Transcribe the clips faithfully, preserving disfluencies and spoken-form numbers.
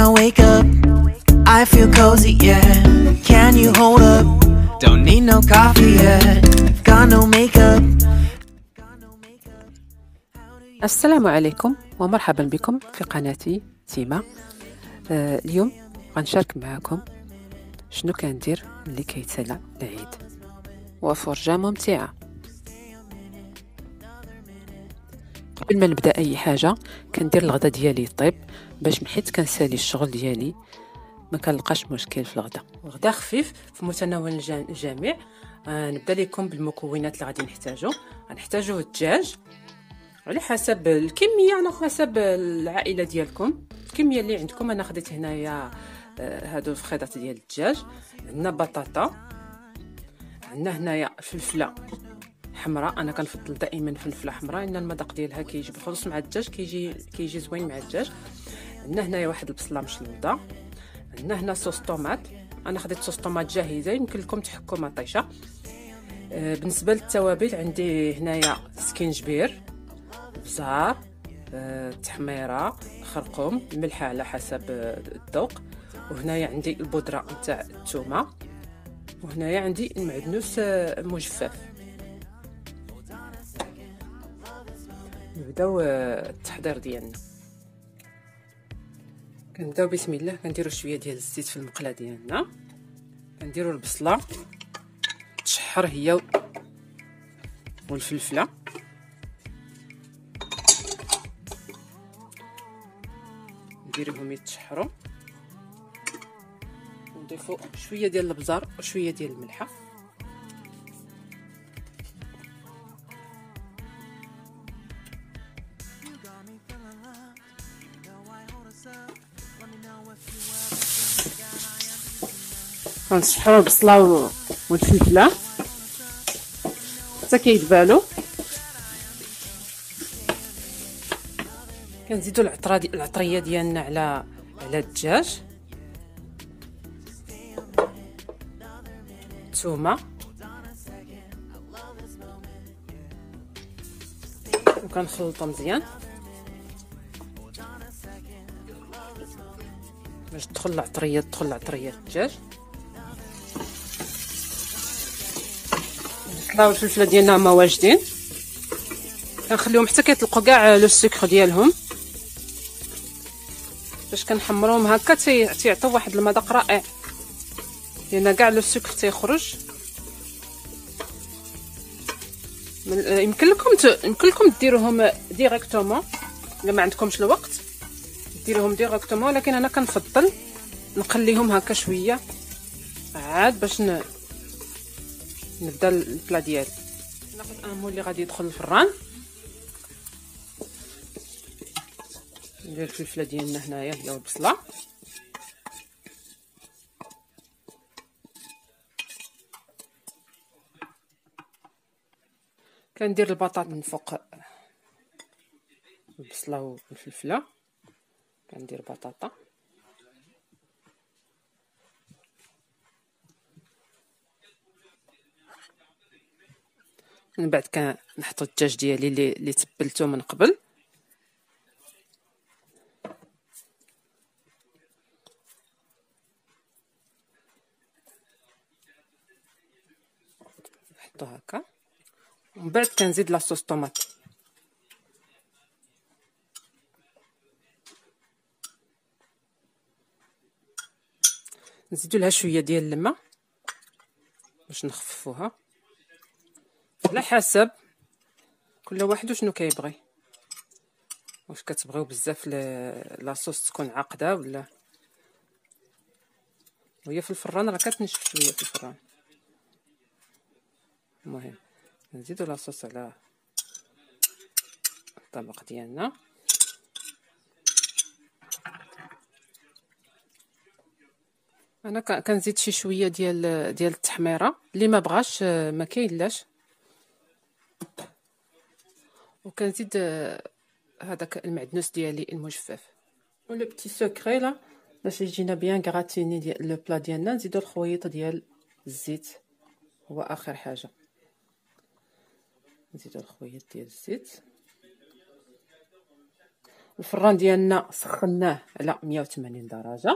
I wake up, I feel cozy, yeah. Can you hold up? Don't need no coffee yet. Got no makeup. السلام عليكم ومرحبا بكم في قناتي تيما. آه اليوم غنشارك معكم شنو كندير ملي كيتسالى العيد وفرجة ممتعة. قبل ما نبدا اي حاجه كندير الغدا ديالي طيب باش حيت كنسالي الشغل ديالي ما كنلقاش مشكل في الغدا. الغدا خفيف في متناول الجميع. آه نبدا لكم بالمكونات اللي غادي نحتاجو. غنحتاجو الدجاج على حسب الكميه، على حسب العائله ديالكم، الكميه اللي عندكم. انا خديت هنايا آه هادو الفخيضات ديال الدجاج. عندنا بطاطا، عندنا هنايا فلفله حمراء، انا كنفضل دائما فلفله حمراء لان المذاق ديالها كيجي بالخصوص مع الدجاج، كيجي كيجي زوين مع الدجاج. عندنا هنايا واحد البصله مشلوطه. عندنا هنا صوص طوماط، انا خديت صوص طوماط جاهزه، يمكن لكم تحكوا مطيشه. آه بالنسبه للتوابل عندي هنايا سكينجبير، بزار، آه تحميره، خرقوم، الملح على حسب الذوق. وهنايا عندي البودره نتاع الثومه، وهنايا عندي المعدنوس مجفف. نبداو التحضير ديالنا. كنبداو بسم الله، كنديروا شويه ديال الزيت في المقله ديالنا، كنديروا البصله تشحر هي والفلفله، نديرهم يتشحروا، ونضيفوا شويه ديال البزار وشويه ديال الملحه. كنشحروا البصله والفلفله حتى كيدبالوا. كنزيدوا العطره دي العطريه ديالنا على على الدجاج، الثومه، وكنخلطوا مزيان باش تدخل العطريه تدخل العطريه الدجاج. البصله والفلفله ديالنا هما واجدين، كنخليهم حتى كيطلقوا كاع لو سكر ديالهم باش كنحمروهم هكا تيعطيو واحد المذاق رائع، لان كاع لو سكر تيخرج. يمكن لكم ت... يمكن لكم ديروهم ديريكتومون الا ما عندكمش الوقت، ديروهم ديريكتومون، ولكن انا كنفضل نقليهم هكا شويه عاد باش ن... نبدا البلا ديالي. ناخذ ان مول اللي غادي يدخل الفران، ندير الفلفله ديالنا هنايا هي والبصله، كندير البطاط من فوق البصله والفلفله، كندير بطاطا، من بعد كنحط الدجاج ديالي اللي اللي تبلته من قبل، نحطو هكا، ومن بعد كنزيد لاصوص طوماط. نزيدو لها شويه ديال الماء باش نخففوها على حسب كل واحد وشنو كيبغي، واش كتبغيو بزاف لاصوص تكون عاقده ولا. وهي في الفران راه كتنشف شويه في الفران. المهم نزيدو لاصوص على الطبق ديالنا. انا كنزيد شي شويه ديال ديال التحميره، اللي ما بغاش ما كاينلاش. وكنزيد هذاك المعدنوس ديالي المجفف. ولو بتي سوكري لا باش يجينا بيان غراتيني ديال لو بلا ديالنا، نزيدو الخويط ديال الزيت، هو اخر حاجه. نزيدو الخويط ديال الزيت الفران ديالنا سخناه على مية وثمانين درجه،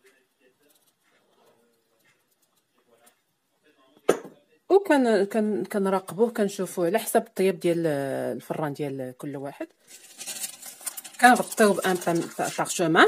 وكان كان كنراقبوه كنشوفوه على حسب الطياب ديال الفران ديال كل واحد. كنغطيوه بان بارشومان،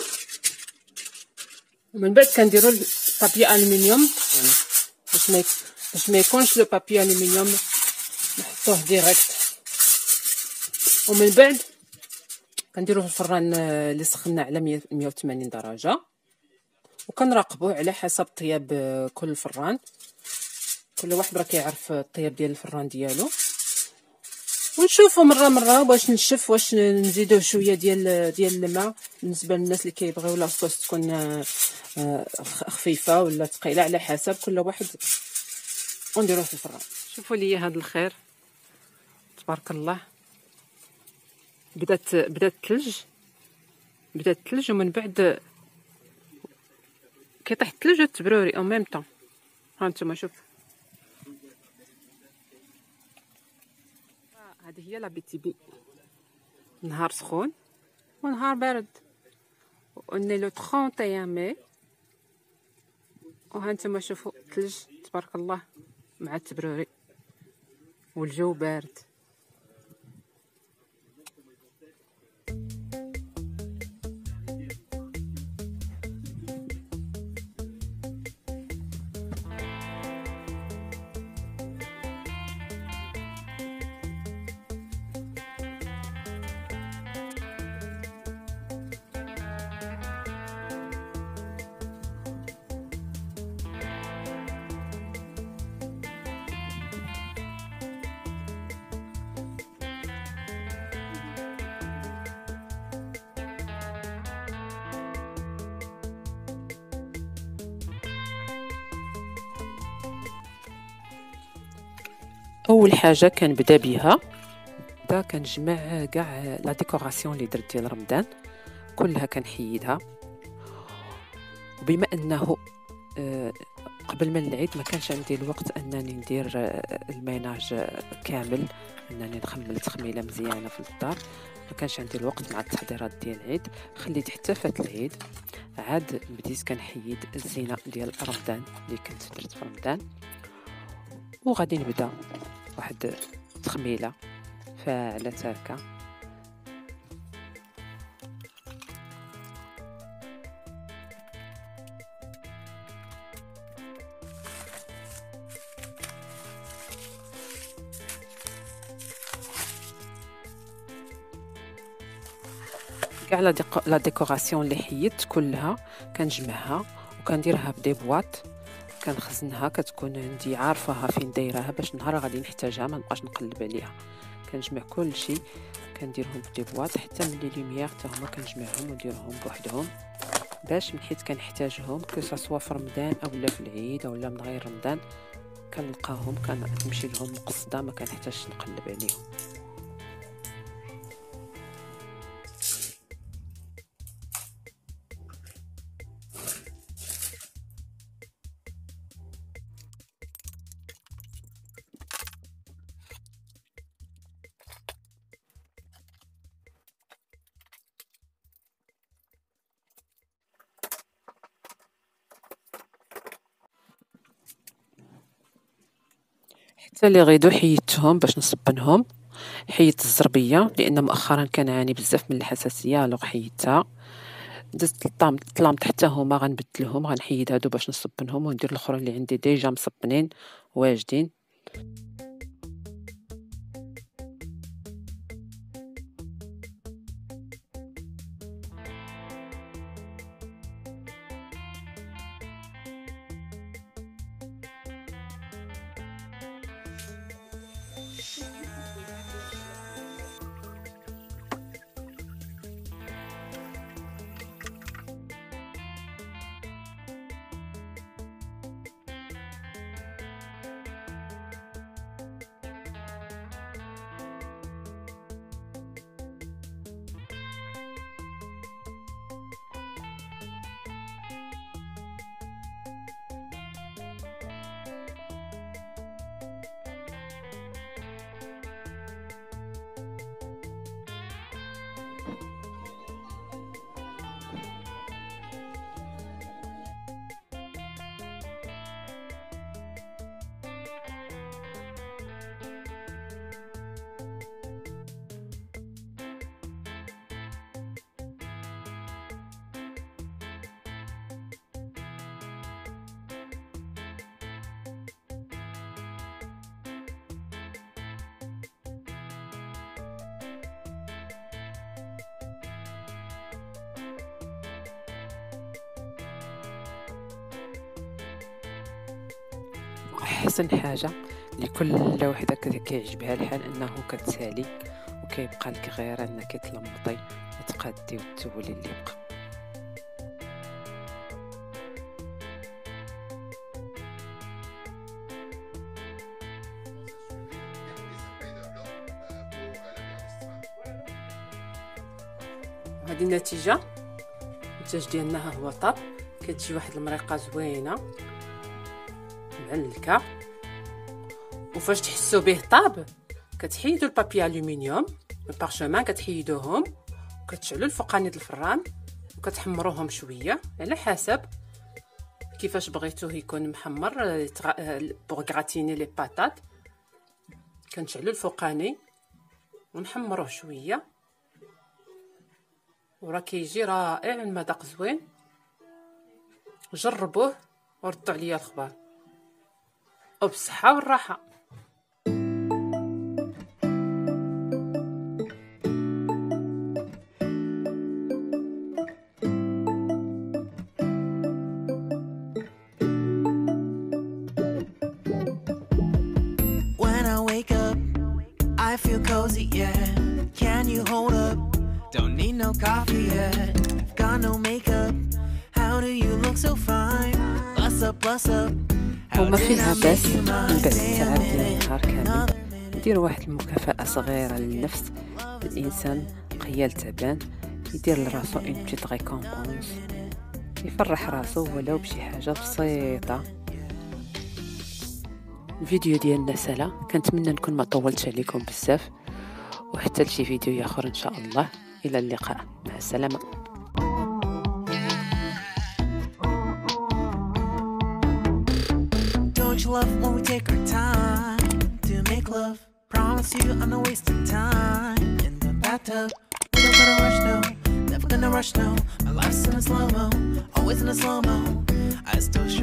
ومن بعد كنديروا البابي الومنيوم يعني باش ما باش ما يكونش لو بابي الومنيوم نحطوه ديريكت. ومن بعد كنديروه في الفران اللي سخنا على مية وثمانين درجه، وكنراقبوه على حسب طياب كل فران. كل واحد راه كيعرف الطياب ديال الفران ديالو، ونشوفوا مره مره باش نشف واش نزيدوه شويه ديال ديال الماء بالنسبه للناس اللي كيبغيو لاصوص تكون خفيفه ولا ثقيله على حسب كل واحد، ونديروه في الفران. شوفوا لي هذا الخير تبارك الله، بدات بدات الثلج بدات الثلج ومن بعد كيطيح الثلج والتبروري او ميم طون. ها نتوما شوف، هذه هي لا بي تي بي، نهار سخون ونهار بارد. وني لو واحد وثلاثين ماي، وها نتوما شوفوا الثلج تبارك الله مع التبروري والجو بارد. اول حاجه كنبدا بها، بدا كنجمع كاع لا ديكوراسيون اللي درت ديال رمضان كلها كنحيدها. وبما انه قبل من العيد ما كانش عندي الوقت انني ندير الميناج كامل، انني نخمل تخميله مزيانه في الدار، ما كانش عندي الوقت مع التحضيرات ديال العيد. خليت حتى فات العيد عاد بديت كنحيد الزينه ديال رمضان اللي كنت درت في رمضان، وغادي نبدا واحد تخميله فاعله تاكا. كاع لا ديكوراسيون اللي حيدت كلها كنجمعها وكنديرها بدي بواط، كنخزنها كتكون عندي عارفاها فين دايراها باش نهار غادي نحتاجها ما نبقاش نقلب عليها. كنجمع كل شيء كنديرهم بدي بواط، حتى ملي لوميير حتى هما كنجمعهم ونديرهم بوحدهم باش من حيت كنحتاجهم كو سوا في رمضان اولا في العيد اولا من غير رمضان كنلقاهم كنمشي لهم مقصده ما كنحتاجش نقلب عليهم. حتى لي غيدو حيدتهم باش نصبنهم، حيدت الزربيه لان مؤخرا كنعاني بزاف من الحساسيه الوغ حيدتها. دزت الطام الطلامط حتى هما غنبدلهم، غنحيد هادو باش نصبنهم وندير الاخرين اللي عندي ديجا مصبنين واجدين. احسن حاجه لكل وحده كيعجبها الحال انه كتسالي وكيبقى لك غير انك تلمطي وتقادي وتسولي اللي بقى. هذه النتيجه، المنتج ديالنا ها هو طاب. كتجي واحد المريقه زوينه معلكه، وفاش تحسوا به طاب كتحيدوا البابي الومنيوم البارشمان، كتحيدوهم وكتشعلوا الفوقاني د الفران وكتحمروهم شويه على حسب كيفاش بغيتوه يكون محمر. بوغ غراتيني لي باتات كنشعلوا الفوقاني ونحمروه شويه، وراه كيجي رائع، المذاق زوين. جربوه وردوا عليا الخبار، وبالصحه والراحه. When I wake up, I feel cozy, yeah. Can you hold up? Don't need no coffee yet. Got no makeup. How do you look so fine? Bust up, bust up. وما فيها باس من بعد التعب ديال النهار كامل ندير واحد المكافأة صغيرة للنفس. الإنسان قيال تعبان يدير لراسو اون بتيت ريكومبونس، يفرح راسو ولو بشي حاجة بسيطة. الفيديو ديالنا سهلة، كنتمنى نكون ما طولتش عليكم بزاف، وحتى لشي فيديو اخر ان شاء الله. الى اللقاء، مع السلامة. Don't you love when we take our time to make love? Promise you I'm not wasting time in the bathtub. We don't gonna rush, no, never gonna rush, no. My life's in a slow-mo, always in a slow-mo. I still show